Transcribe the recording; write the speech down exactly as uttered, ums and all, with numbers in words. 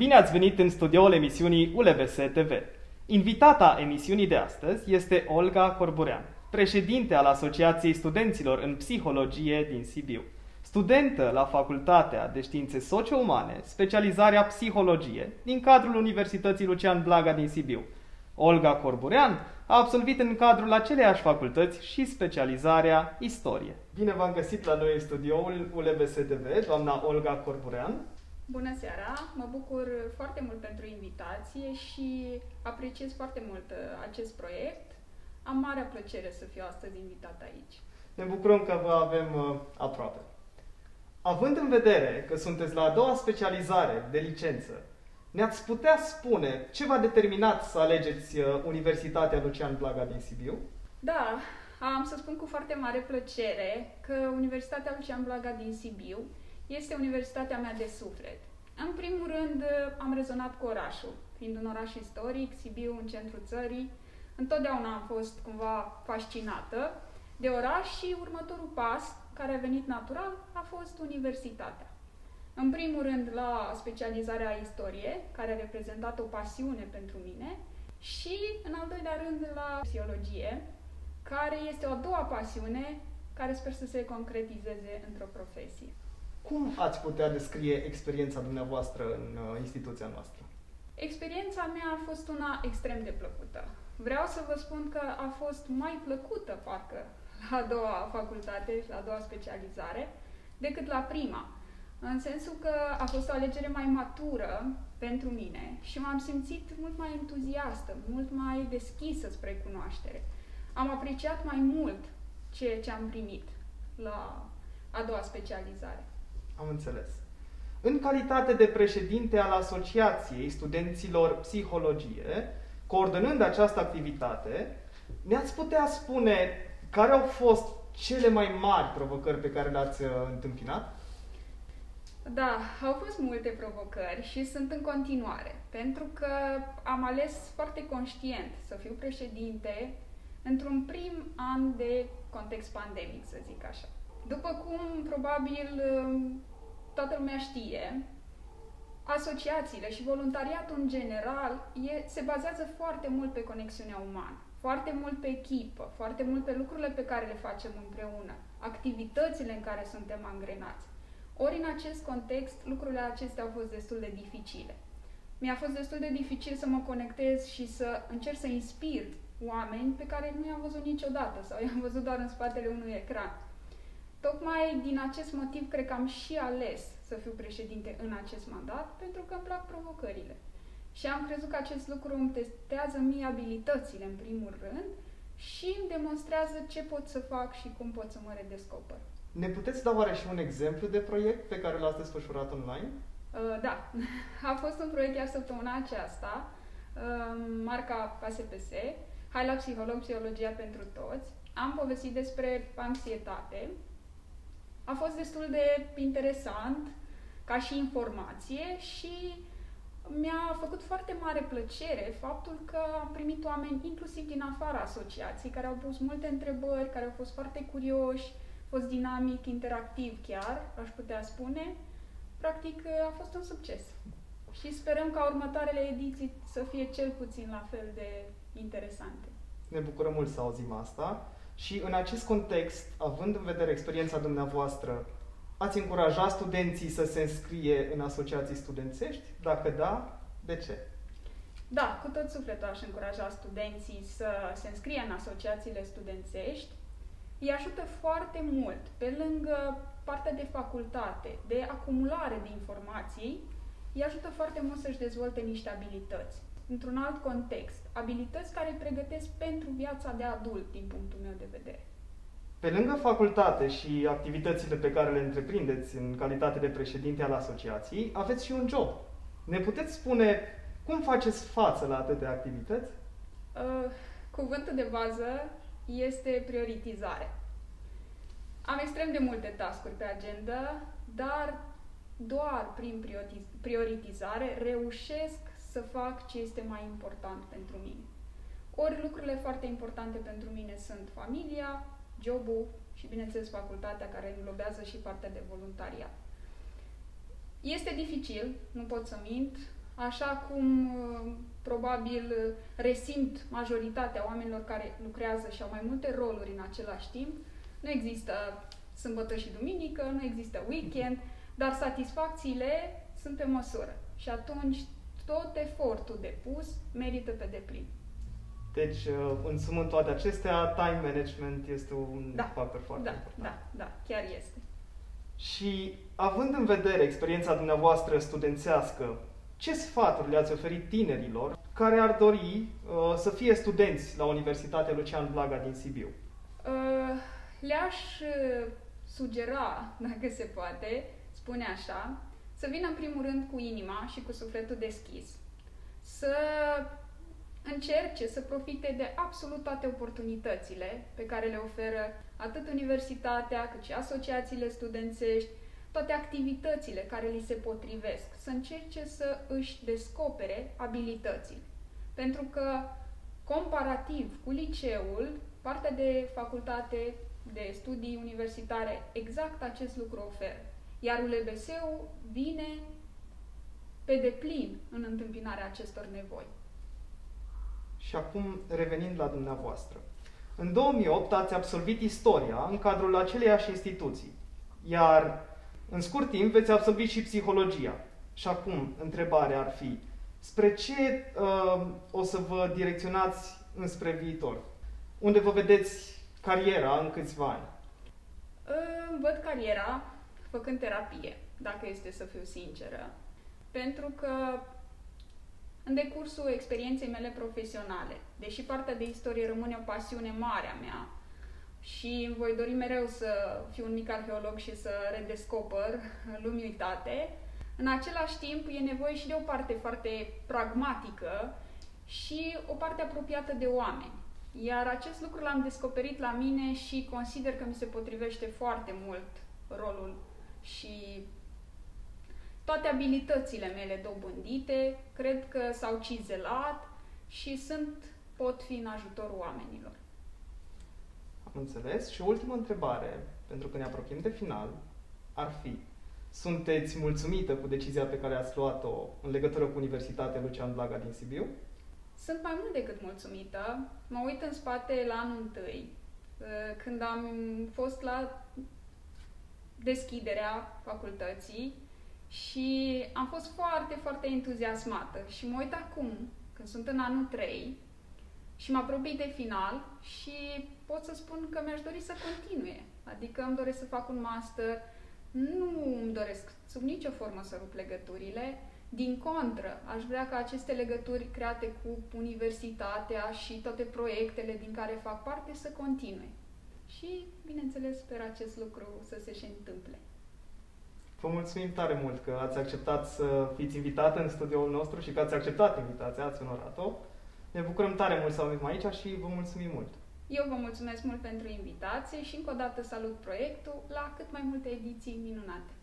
Bine ați venit în studioul emisiunii U L B S T V. Invitata emisiunii de astăzi este Olga Corburean, președinte al Asociației Studenților în Psihologie din Sibiu. Studentă la Facultatea de Științe Socio-Umane, specializarea Psihologie, din cadrul Universității Lucian Blaga din Sibiu. Olga Corburean a absolvit în cadrul aceleiași facultăți și specializarea Istorie. Bine v-am găsit la noi în studioul U L B S T V, doamna Olga Corburean. Bună seara! Mă bucur foarte mult pentru invitație și apreciez foarte mult acest proiect. Am marea plăcere să fiu astăzi invitată aici. Ne bucurăm că vă avem uh, aproape. Având în vedere că sunteți la a doua specializare de licență, ne-ați putea spune ce v-a determinat să alegeți uh, Universitatea Lucian Blaga din Sibiu? Da, am să spun cu foarte mare plăcere că Universitatea Lucian Blaga din Sibiu este universitatea mea de suflet. În primul rând, am rezonat cu orașul. Fiind un oraș istoric, Sibiu, în centrul țării, întotdeauna am fost cumva fascinată de oraș și următorul pas, care a venit natural, a fost universitatea. În primul rând, la specializarea Istorie, care a reprezentat o pasiune pentru mine, și, în al doilea rând, la Psihologie, care este o a doua pasiune, care sper să se concretizeze într-o profesie. Cum ați putea descrie experiența dumneavoastră în uh, instituția noastră? Experiența mea a fost una extrem de plăcută. Vreau să vă spun că a fost mai plăcută, parcă, la a doua facultate și la a doua specializare, decât la prima. În sensul că a fost o alegere mai matură pentru mine și m-am simțit mult mai entuziastă, mult mai deschisă spre cunoaștere. Am apreciat mai mult ceea ce am primit la a doua specializare. Am înțeles. În calitate de președinte al Asociației Studenților Psihologie, coordonând această activitate, ne-ați putea spune care au fost cele mai mari provocări pe care le-ați întâmpinat? Da, au fost multe provocări și sunt în continuare, pentru că am ales foarte conștient să fiu președinte într-un prim an de context pandemic, să zic așa. După cum probabil toată lumea știe, asociațiile și voluntariatul în general e, se bazează foarte mult pe conexiunea umană, foarte mult pe echipă, foarte mult pe lucrurile pe care le facem împreună, activitățile în care suntem angrenați. Ori în acest context, lucrurile acestea au fost destul de dificile. Mi-a fost destul de dificil să mă conectez și să încerc să inspir oameni pe care nu i-am văzut niciodată sau i-am văzut doar în spatele unui ecran. Tocmai din acest motiv, cred că am și ales să fiu președinte în acest mandat, pentru că îmi plac provocările. Și am crezut că acest lucru îmi testează mie abilitățile, în primul rând, și îmi demonstrează ce pot să fac și cum pot să mă redescoper. Ne puteți da oare și un exemplu de proiect pe care l-ați desfășurat online? Uh, da, a fost un proiect chiar săptămâna aceasta, uh, marca P S P S, Hai la psiholog, psihologia pentru toți. Am povestit despre anxietate. A fost destul de interesant ca și informație și mi-a făcut foarte mare plăcere faptul că am primit oameni inclusiv din afara asociației care au pus multe întrebări, care au fost foarte curioși, a fost dinamic, interactiv chiar, aș putea spune. Practic a fost un succes și sperăm ca următoarele ediții să fie cel puțin la fel de interesante. Ne bucurăm mult să auzim asta. Și în acest context, având în vedere experiența dumneavoastră, ați încuraja studenții să se înscrie în asociații studențești? Dacă da, de ce? Da, cu tot sufletul aș încuraja studenții să se înscrie în asociațiile studențești. Îi ajută foarte mult, pe lângă partea de facultate, de acumulare de informații, îi ajută foarte mult să-și dezvolte niște abilități. Într-un alt context, abilități care îi pregătesc pentru viața de adult, din punctul meu de vedere. Pe lângă facultate și activitățile pe care le întreprindeți în calitate de președinte al asociației, aveți și un job. Ne puteți spune cum faceți față la atâtea activități? Uh, cuvântul de bază este prioritizare. Am extrem de multe task-uri pe agenda, dar doar prin prioritizare reușesc să fac ce este mai important pentru mine. Ori lucrurile foarte importante pentru mine sunt familia, jobul și, bineînțeles, facultatea, care înglobează și partea de voluntariat. Este dificil, nu pot să mint, așa cum probabil resimt majoritatea oamenilor care lucrează și au mai multe roluri în același timp. Nu există sâmbătă și duminică, nu există weekend, dar satisfacțiile sunt pe măsură. Și atunci tot efortul depus merită pe deplin. Deci, în sumă, toate acestea, time management este un da, factor foarte da, important. Da, da, chiar este. Și, având în vedere experiența dumneavoastră studențească, ce sfaturi le-ați oferit tinerilor care ar dori uh, să fie studenți la Universitatea Lucian Blaga din Sibiu? Uh, le-aș sugera, dacă se poate, spune așa, să vină în primul rând cu inima și cu sufletul deschis. Să încerce să profite de absolut toate oportunitățile pe care le oferă atât universitatea, cât și asociațiile studențești, toate activitățile care li se potrivesc, să încerce să își descopere abilitățile. Pentru că, comparativ cu liceul, partea de facultate de studii universitare exact acest lucru oferă. Iar U L B S-ul vine pe deplin în întâmpinarea acestor nevoi. Și acum, revenind la dumneavoastră. În două mii opt ați absolvit istoria în cadrul aceleiași instituții, iar în scurt timp veți absolvi și psihologia. Și acum, întrebarea ar fi, spre ce uh, o să vă direcționați înspre viitor? Unde vă vedeți cariera în câțiva ani? Uh, văd cariera făcând terapie, dacă este să fiu sinceră. Pentru că în decursul experienței mele profesionale, deși partea de istorie rămâne o pasiune mare a mea și voi dori mereu să fiu un mic arheolog și să redescoper lumii uitate, în același timp e nevoie și de o parte foarte pragmatică și o parte apropiată de oameni. Iar acest lucru l-am descoperit la mine și consider că mi se potrivește foarte mult rolul și toate abilitățile mele dobândite, cred că s-au cizelat și sunt, pot fi în ajutorul oamenilor. Am înțeles. Și o ultimă întrebare, pentru că ne apropiem de final, ar fi: sunteți mulțumită cu decizia pe care ați luat-o în legătură cu Universitatea Lucian Blaga din Sibiu? Sunt mai mult decât mulțumită. Mă uit în spate la anul întâi, când am fost la deschiderea facultății și am fost foarte, foarte entuziasmată. Și mă uit acum, când sunt în anul trei și mă apropii de final și pot să spun că mi-aș dori să continue. Adică îmi doresc să fac un master, nu îmi doresc sub nicio formă să rup legăturile. Din contră, aș vrea ca aceste legături create cu universitatea și toate proiectele din care fac parte să continue. Și, bineînțeles, sper acest lucru să se și întâmple. Vă mulțumim tare mult că ați acceptat să fiți invitată în studioul nostru și că ați acceptat invitația, ați onorat-o. Ne bucurăm tare mult să avem aici și vă mulțumim mult. Eu vă mulțumesc mult pentru invitație și încă o dată salut proiectul la cât mai multe ediții minunate.